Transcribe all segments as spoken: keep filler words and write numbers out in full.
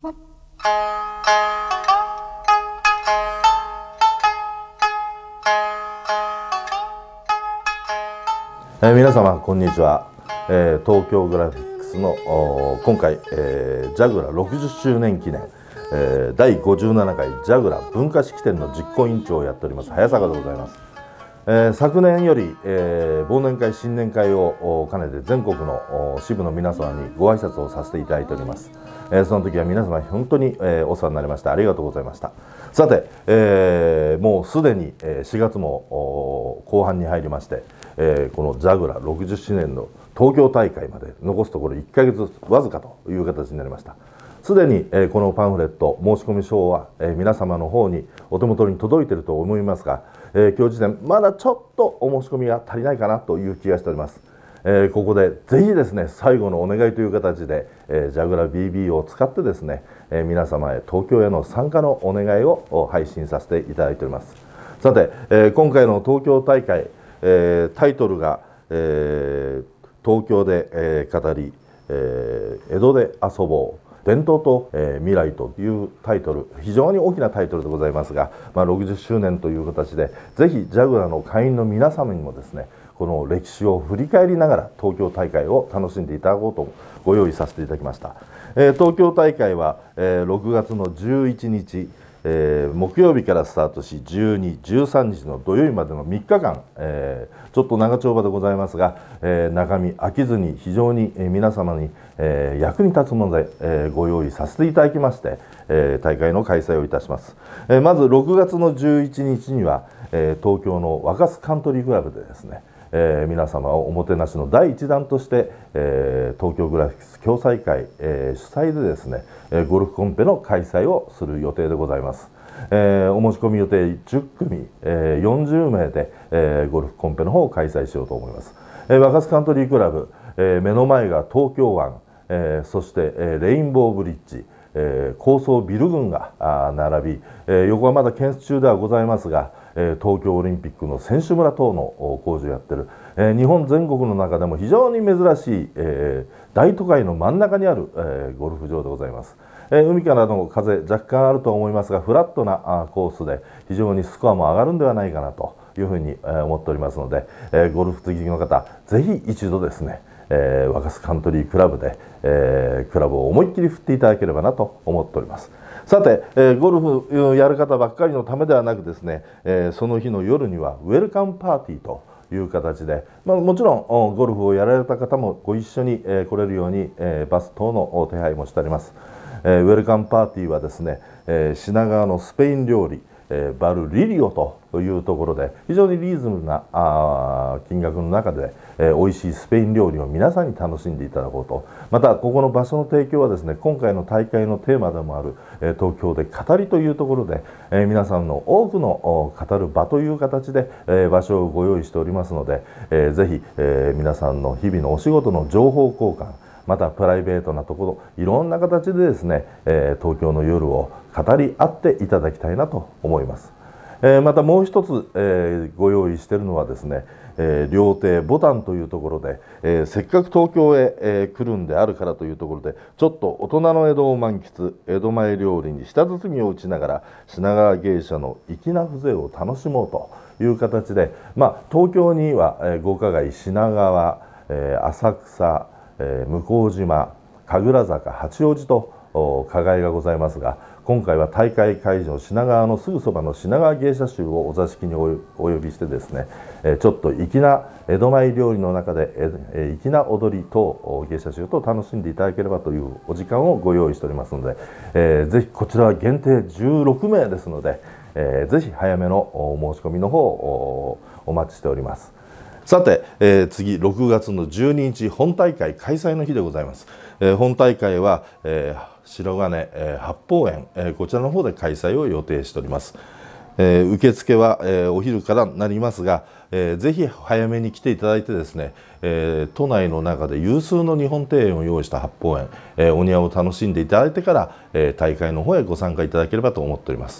えー、皆様こんにちは、えー、東京グラフィックスの今回、えー、ジャグラろくじゅっしゅうねん記念、えー、だいごじゅうななかいジャグラ文化式典の実行委員長をやっております早坂でございます。えー、昨年より、えー、忘年会新年会を兼ねて全国の支部の皆様にご挨拶をさせていただいております。えー、その時は皆様本当に、えー、お世話になりました。ありがとうございました。さて、えー、もうすでにしがつも後半に入りまして、えー、このジャグラろくじゅっしゅうねんの東京大会まで残すところいっかげつわずかという形になりました。すでに、えー、このパンフレット申し込み書は、えー、皆様の方にお手元に届いていると思いますが、えー、今日時点まだちょっとお申し込みが足りないかなという気がしております。えー、ここでぜひですね最後のお願いという形で、えー、ジャグラ ビービー を使ってですね、えー、皆様へ東京への参加のお願いを配信させていただいております。さて、えー、今回の東京大会、えー、タイトルが、えー、東京で、えー、語り、えー、江戸で遊ぼう伝統と、えー、未来というタイトル、非常に大きなタイトルでございますが、まあ、ろくじゅっしゅうねんという形でぜひジャグラの会員の皆様にもですねこの歴史を振り返りながら東京大会を楽しんでいただこうとご用意させていただきました。えー、東京大会は、えー、ろくがつのじゅういちにち、えー、木曜日からスタートしじゅうに、じゅうさんにちの土曜日までのみっかかん、えー、ちょっと長丁場でございますが、えー、中身飽きずに非常に、えー、皆様に、えー、役に立つもので、えー、ご用意させていただきまして、えー、大会の開催をいたします。えー、まずろくがつのじゅういちにちには、えー、東京の若洲カントリークラブでですねえー、皆様をおもてなしのだいいちだんとして、えー、東京グラフィックス共催会、えー、主催でですね、えー、ゴルフコンペの開催をする予定でございます。えー、お申し込み予定じゅっくみ、えー、よんじゅうめいで、えー、ゴルフコンペの方を開催しようと思います。えー、若洲カントリークラブ、えー、目の前が東京湾、えー、そして、えー、レインボーブリッジ、えー、高層ビル群が並び、えー、横はまだ建設中ではございますが、えー、東京オリンピックの選手村等の工事をやっている、えー、日本全国の中でも非常に珍しい、えー、大都会の真ん中にある、えー、ゴルフ場でございます。えー、海からの風若干あると思いますがフラットなコースで非常にスコアも上がるんではないかなというふうに思っておりますので、えー、ゴルフ好きの方ぜひ一度ですねえー、若洲カントリークラブで、えー、クラブを思いっきり振っていただければなと思っております。さて、えー、ゴルフやる方ばっかりのためではなくですね、えー、その日の夜にはウェルカムパーティーという形で、まあ、もちろんゴルフをやられた方もご一緒に、えー、来れるように、えー、バス等の手配もしております。えー、ウェルカムパーティーはですね、えー、品川のスペイン料理えー、バルリリオというところで非常にリーズナブルなあ金額の中で、えー、美味しいスペイン料理を皆さんに楽しんでいただこうと、またここの場所の提供はですね今回の大会のテーマでもある、えー、東京で語りというところで、えー、皆さんの多くの語る場という形で、えー、場所をご用意しておりますので、えー、ぜひ、えー、皆さんの日々のお仕事の情報交換またプライベートなところいろんな形でですね、えー、東京の夜を語り合っていただきたいなと思います。えー、またもう一つ、えー、ご用意しているのはですね、えー、料亭ボタンというところで、えー、せっかく東京へ、えー、来るんであるからというところでちょっと大人の江戸を満喫江戸前料理に舌包みを打ちながら品川芸者の粋な風情を楽しもうという形で、まあ、東京には、えー、豪華街品川、えー、浅草えー、向島、神楽坂、八王子と加害がございますが今回は大会会場品川のすぐそばの品川芸者衆をお座敷にお呼びしてですね、えー、ちょっと粋な江戸前料理の中で、えー、粋な踊りと芸者衆と楽しんでいただければというお時間をご用意しておりますので、えー、ぜひこちらは限定じゅうろくめいですので、えー、ぜひ早めのお申し込みの方をお待ちしております。さて、えー、次ろくがつのじゅうににち本大会開催の日でございます。えー、本大会は、えー、白金、えー、八芳園、えー、こちらの方で開催を予定しております。えー、受付は、えー、お昼からになりますが、えー、ぜひ早めに来ていただいてですね、えー、都内の中で有数の日本庭園を用意した八芳園、えー、お庭を楽しんでいただいてから、えー、大会の方へご参加いただければと思っております。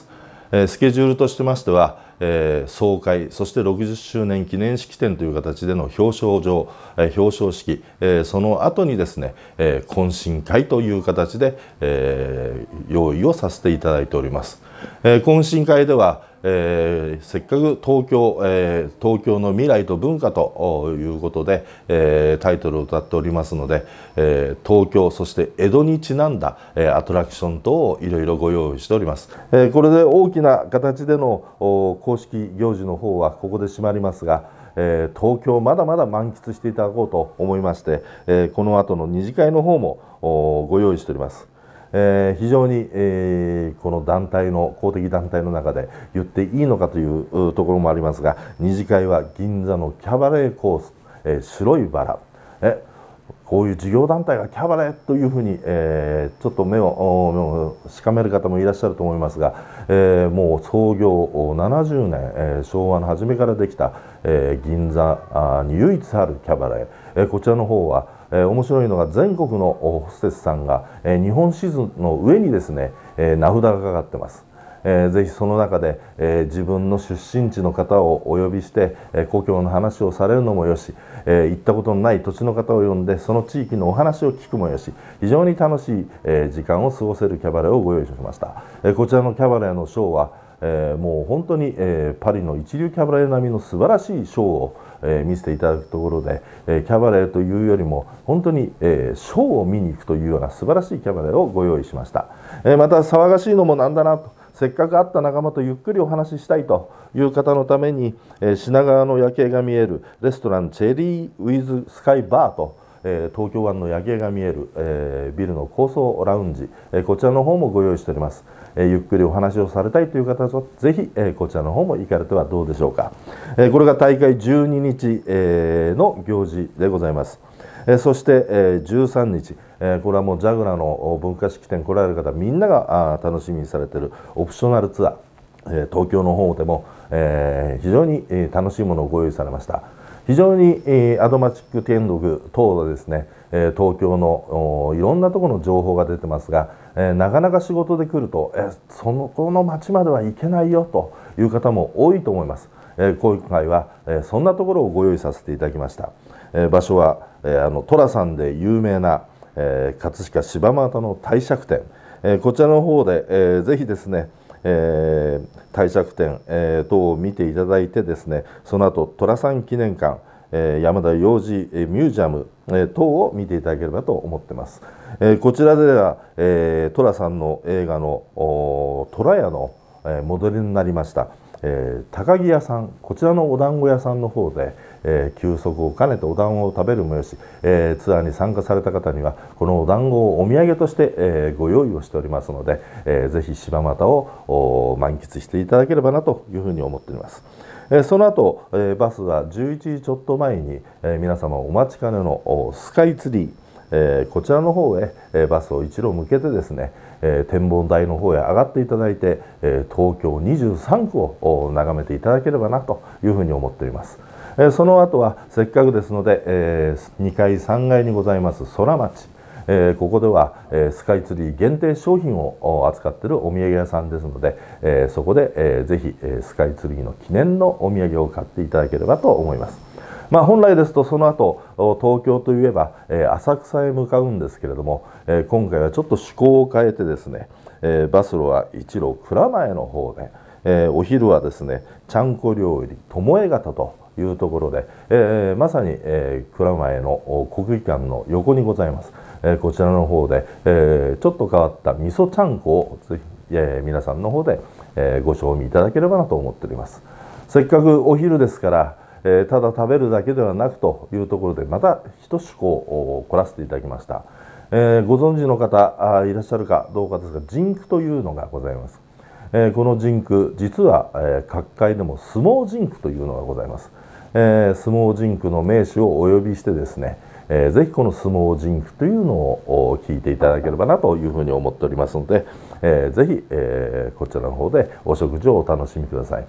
えー、スケジュールとしてましては、えー、総会、そしてろくじゅっしゅうねん記念式典という形での表彰状、えー、表彰式、えー、その後にですね、えー、懇親会という形で、えー、用意をさせていただいております。えー、懇親会では、えー、せっかく東京、えー、東京の未来と文化ということで、えー、タイトルを歌っておりますので、えー、東京そして江戸にちなんだ、えー、アトラクション等をいろいろご用意しております。えー、これで大きな形での公式行事の方はここで締まりますが、えー、東京まだまだ満喫していただこうと思いまして、えー、この後の二次会の方もご用意しております。えー、非常に、えー、この団体の公的団体の中で言っていいのかというところもありますが、二次会は銀座のキャバレーコース、えー、白いバラ、えこういう事業団体がキャバレーというふうに、えー、ちょっと目をしかめる方もいらっしゃると思いますが、えー、もう創業ななじゅうねん、えー、昭和の初めからできた、えー、銀座に唯一あるキャバレー、えー、こちらの方はえー、面白いのが全国のホステスさんが、えー、日本地図の上にですね、えー、名札がかかってます。えー、ぜひその中で、えー、自分の出身地の方をお呼びして、えー、故郷の話をされるのもよし、えー、行ったことのない土地の方を呼んでその地域のお話を聞くもよし、非常に楽しい、えー、時間を過ごせるキャバレーをご用意しました。えー、こちらのキャバレーのショーは、えー、もう本当に、えー、パリの一流キャバレー並みの素晴らしいショーを、えー、見せていただくところで、えー、キャバレーというよりも本当に、えー、ショーを見に行くというような素晴らしいキャバレーをご用意しました。えー、また騒がしいのもなんだなと、せっかく会った仲間とゆっくりお話ししたいという方のために、えー、品川の夜景が見えるレストランチェリーウィズスカイバーと、えー、東京湾の夜景が見える、えー、ビルの高層ラウンジ、えー、こちらの方もご用意しております。えー、ゆっくりお話をされたいという方はぜひ、えー、こちらの方も行かれてはどうでしょうか。えー、これが大会じゅうににち、えー、の行事でございます。えー、そして、えー、じゅうさんにち、えー、これはもうジャグラの文化式典来られる方みんながあ楽しみにされているオプショナルツアー、えー、東京の方でも、えー、非常に、えー、楽しいものをご用意されました。非常に、えー、アドマチック天国等でですね、えー、東京のいろんなところの情報が出てますが、えー、なかなか仕事で来ると、えー、そのこの町までは行けないよという方も多いと思います。えー、今回は、えー、そんなところをご用意させていただきました。えー、場所は、えー、あの寅さんで有名な、えー、葛飾柴又の帝釈天、えー、こちらの方で、えー、ぜひですね、えー、帝釈天、えー、等を見ていただいてですね、その後寅さん記念館、えー、山田洋次ミュージアム、えー、等を見ていただければと思っています。えー、こちらでは、えー、寅さんの映画の寅屋の、えー、モデルになりました、えー、高木屋さん、こちらのお団子屋さんの方で、えー、休息を兼ねてお団子を食べるもよし、えー、ツアーに参加された方にはこのお団子をお土産として、えー、ご用意をしておりますので、えー、ぜひ柴又を満喫していただければなというふうに思っております。えー、その後、えー、バスはじゅういちじちょっと前に、えー、皆様お待ちかねのスカイツリー、えー、こちらの方へ、えー、バスを一路向けてですね、えー、展望台の方へ上がっていただいて、えー、東京にじゅうさんくを眺めていただければなというふうに思っております。えー、その後はせっかくですので、えー、にかいさんがいにございます空町、えー、ここでは、えー、スカイツリー限定商品を扱っているお土産屋さんですので、えー、そこで、えー、ぜひ、えー、スカイツリーの記念のお土産を買っていただければと思います。まあ、本来ですとその後東京といえば、えー、浅草へ向かうんですけれども、えー、今回はちょっと趣向を変えてですね、えー、バスロは一路蔵前の方で、えー、お昼はですねちゃんこ料理巴方というところで、えー、まさに、えー、蔵前の国技館の横にございます、えー、こちらの方で、えー、ちょっと変わった味噌ちゃんこをぜひ、えー、皆さんの方で、えー、ご賞味いただければなと思っております。せっかくお昼ですから、えー、ただ食べるだけではなくというところでまた一趣向を凝らせていただきました。えー、ご存知の方あいらっしゃるかどうかですが、ジンクというのがございます。えー、このジンク実は、えー、各界でも相撲ジンクというのがございます。えー、相撲ジンクの名手をお呼びしてですね、えー、ぜひこの相撲ジンクというのを聞いていただければなというふうに思っておりますので、えー、ぜひ、えー、こちらの方でお食事をお楽しみください。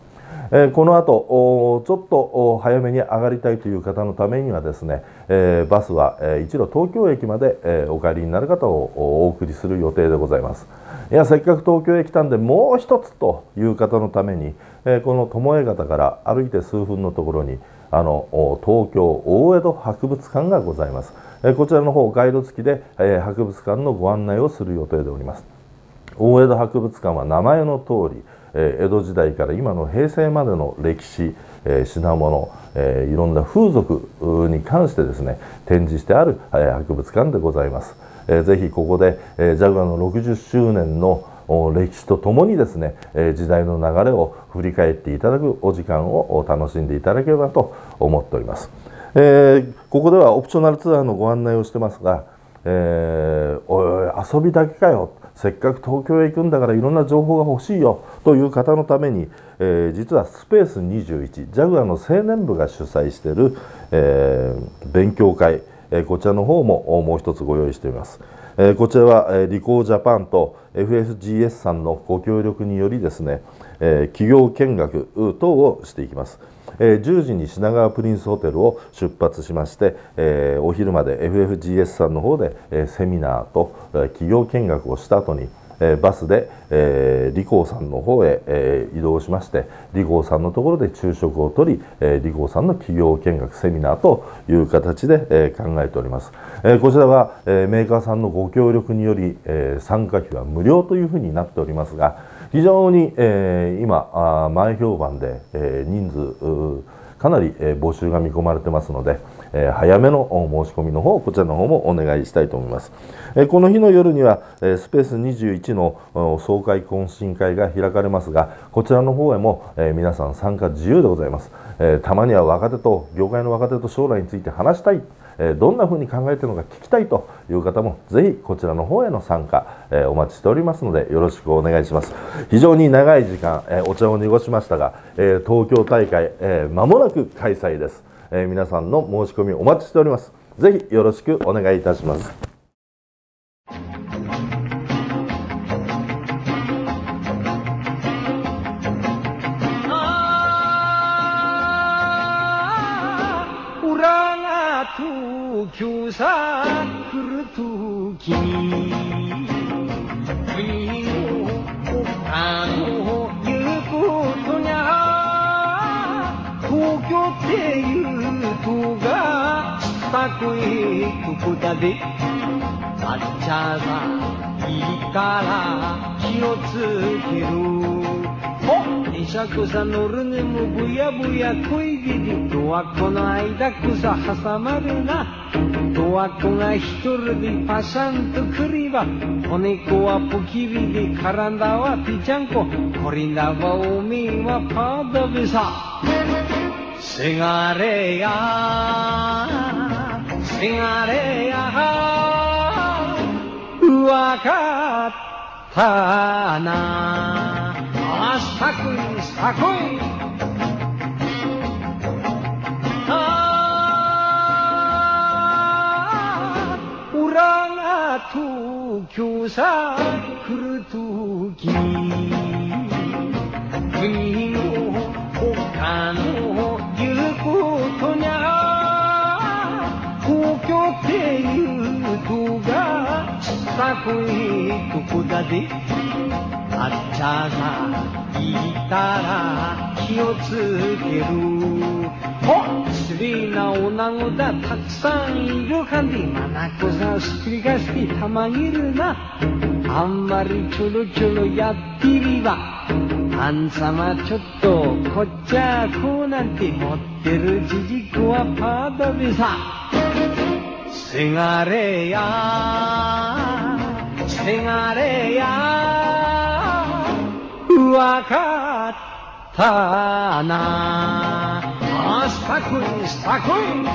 えー、この後ちょっと早めに上がりたいという方のためにはですね、えー、バスは、えー、一路東京駅まで、えー、お帰りになる方をお送りする予定でございます。いや、せっかく東京へ来たんでもう一つという方のために、えー、この巴方から歩いて数分のところにあの東京大江戸博物館がございます。えー、こちらの方ガイド付きで、えー、博物館のご案内をする予定でおります。大江戸博物館は名前の通り、えー、江戸時代から今の平成までの歴史、えー、品物、えー、いろんな風俗に関してですね展示してある、えー、博物館でございます。えー、ぜひここで、えー、ジャグラーのろくじゅっしゅうねんの歴史とともにですね、えー、時代の流れを振り返っていただくお時間を楽しんでいただければと思っております。えー、ここではオプショナルツアーのご案内をしてますが、えー、おいおい遊びだけかよ、せっかく東京へ行くんだからいろんな情報が欲しいよという方のために、えー、実はスペースにじゅういちジャグラーの青年部が主催している、えー、勉強会、えー、こちらの方ももう一つご用意しています。えー、こちらは、えー、リコージャパンと エフエフジーエス さんのご協力によりですね、えー、企業見学等をしていきます。えー、じゅうじに品川プリンスホテルを出発しまして、えー、お昼まで エフエフジーエス さんの方で、えー、セミナーと、えー、企業見学をした後に、えー、バスで、えー、リコーさんの方へ、えー、移動しまして、リコーさんのところで昼食をとり、えー、リコーさんの企業見学セミナーという形で、えー、考えております。えー、こちらは、えー、メーカーさんのご協力により、えー、参加費は無料というふうになっておりますが、非常に、えー、今あ前評判で、えー、人数かなり、えー、募集が見込まれてますので、えー、早めの申し込みの方こちらの方もお願いしたいと思います。えー、この日の夜には、えー、スペースにじゅういちの総会懇親会が開かれますが、こちらの方へも、えー、皆さん参加自由でございます。えー、たまには若手と業界の若手と将来について話したい、えー、どんなふうに考えているのか聞きたいという方もぜひこちらの方への参加、えー、お待ちしておりますのでよろしくお願いします。非常に長い時間、えー、お茶を濁しましたが、えー、東京大会、えー、間もなく開催です。えー、皆さんの申し込みお待ちしております。ぜひよろしくお願いいたします。 東さ来るときに国の他の言うことにゃ東京っていうとがたこへここだであっちゃさいいから気をつける電車こさ乗るねもぶやぶや恋気でドアコの間こさ挟まるなドアコが一人でパシャンとくりば子猫はポキビで絡んだわピちゃんここりなばおめえはパードベさせがれやせがれやわかったなあしたくいしたくいあ裏が東京さ来るとき国の他の言うことにゃ東京っていうとがしたくいここだであっちゃさ言ったら気をつけるおスリーな女子だたくさんいるかんでまなこさんすっくり返してたまにいるなあんまりちょろちょろやってみばあんさまちょっとこっちゃこうなんて持ってるじじくはパーだべさせがれやせがれやわかったなあしたくいしたくい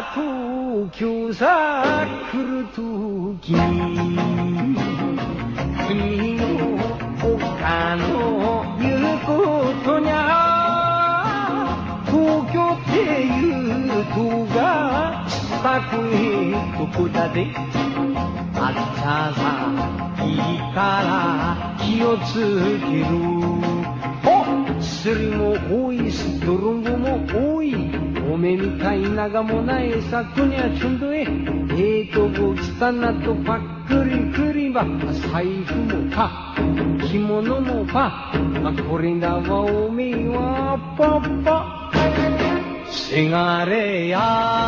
東京さ来るとき君の他の言うことにゃ東京っていうとがしたくいとこだであっちゃさいいから気をつけるお釣りも多いストロングも多いおめみたいながもないさくにゃちょんどえええとこ来たなとパックリクリば財布もパ着物もパこれだわおめはパパせがれや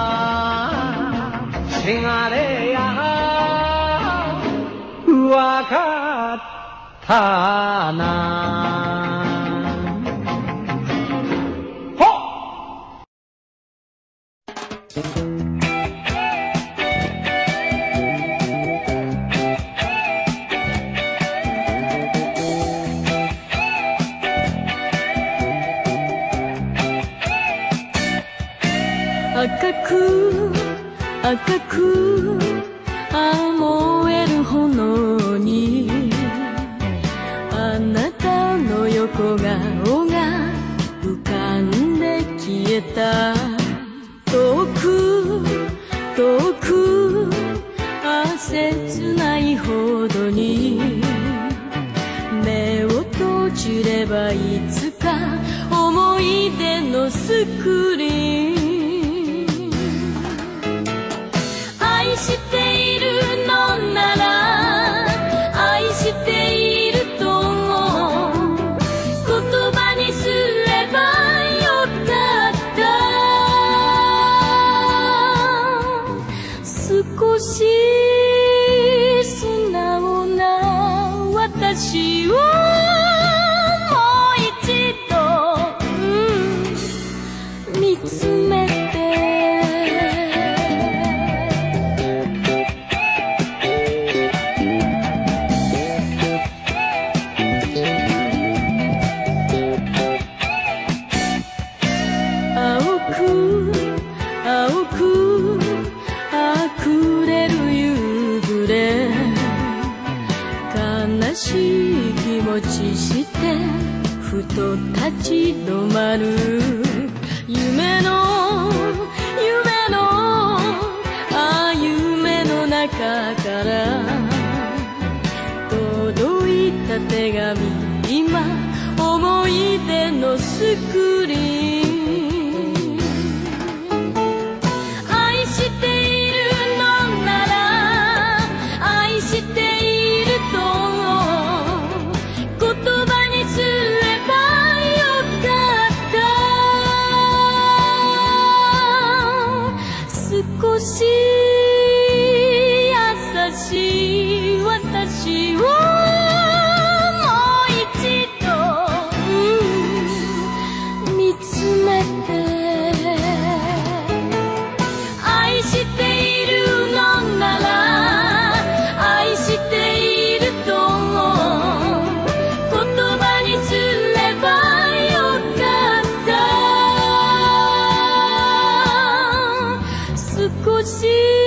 せがれやわかったな赤く赤くあ燃える炎にあなたの横顔が浮かんで消えた遠く遠くあ切ないほどに目を閉じればいつか思い出のスクリーン愛しているのなら愛していると言葉にすればよかった少し素直な私をもう一度、うん、見つめて青く溢れる夕暮れ悲しい気持ちしてふと立ち止まる夢の夢のああ夢の中から届いた手紙今思い出のスクリーン少し優しい私をもう一度、うん、見つめて愛しているのなら愛していると言葉にすればよかった少し